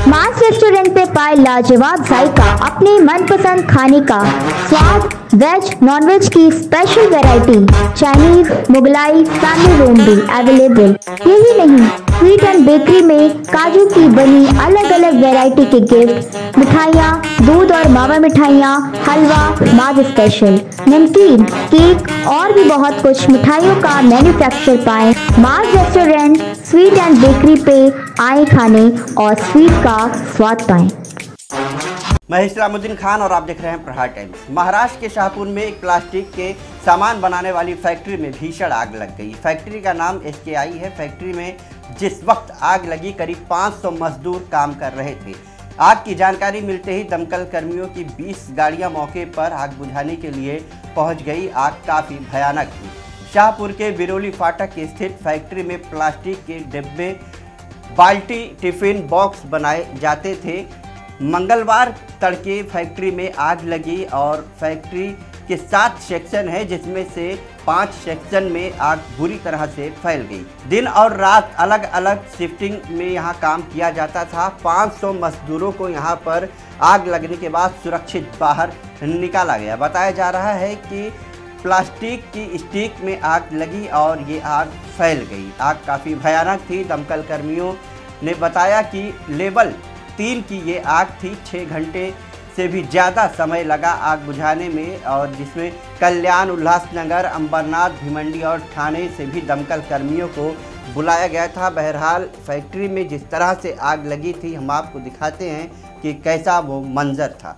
मास restaurant पे पाए लाजवाब जायका, अपने मनपसंद खाने का स्वाद, वेज नॉनवेज की special variety, Chinese, Mughlai, family room भी अवेलेबल। यही नहीं, स्वीट एंड बेकरी में काजू की बनी अलग अलग वैरायटी के गिफ्ट, मिठाइयाँ, दूध और मावा मिठाइयाँ, हलवा, माज स्पेशल, नमकीन, केक और भी बहुत कुछ मिठाइयों का मैन्युफैक्चर पाएं। माज रेस्टोरेंट स्वीट एंड बेकरी पे आए खाने और स्वीट का स्वाद पाएं। मैं इस्लामुद्दीन खान और आप देख रहे हैं प्रहार टाइम्स। महाराष्ट्र के शाहपुर में एक प्लास्टिक के सामान बनाने वाली फैक्ट्री में भीषण आग लग गई। फैक्ट्री का नाम SKI है। फैक्ट्री में जिस वक्त आग लगी करीब 500 मजदूर काम कर रहे थे। आग की जानकारी मिलते ही दमकल कर्मियों की 20 गाड़ियां मौके पर आग बुझाने के लिए पहुंच गई। आग काफ़ी भयानक थी। शाहपुर के बिरोली फाटक स्थित फैक्ट्री में प्लास्टिक के डिब्बे, बाल्टी, टिफिन बॉक्स बनाए जाते थे। मंगलवार तड़के फैक्ट्री में आग लगी और फैक्ट्री के 7 सेक्शन है, जिसमें से 5 सेक्शन में आग बुरी तरह से फैल गई। दिन और रात अलग अलग शिफ्टिंग में यहां काम किया जाता था। 500 मजदूरों को यहां पर आग लगने के बाद सुरक्षित बाहर निकाला गया। बताया जा रहा है कि प्लास्टिक की स्टिक में आग लगी और ये आग फैल गई। आग काफ़ी भयानक थी। दमकल कर्मियों ने बताया कि लेवल 3 की ये आग थी। 6 घंटे से भी ज़्यादा समय लगा आग बुझाने में, और जिसमें कल्याण, उल्लासनगर, अंबरनाथ, भिमंडी और ठाणे से भी दमकल कर्मियों को बुलाया गया था। बहरहाल फैक्ट्री में जिस तरह से आग लगी थी, हम आपको दिखाते हैं कि कैसा वो मंजर था।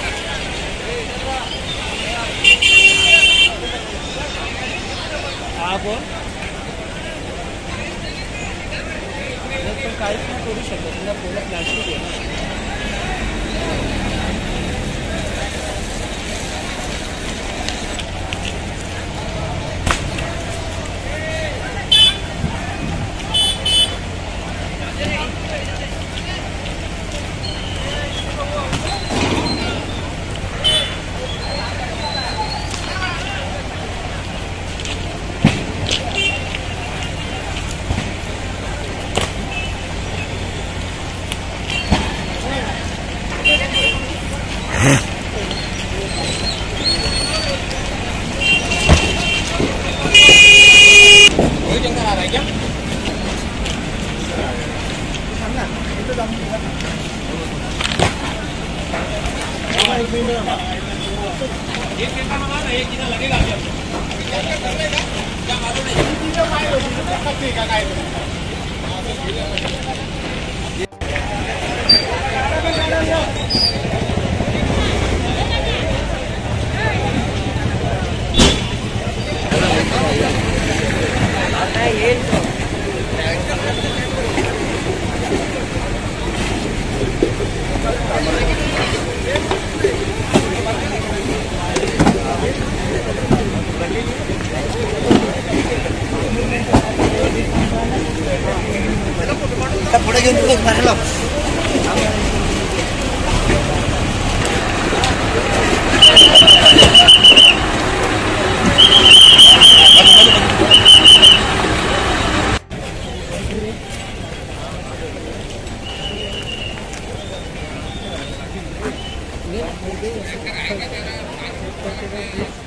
आप काहीच नाही करू शकत, तुला पूर्ण प्लास्टिक आहे ना। पुढे घेऊन तुला भरला ये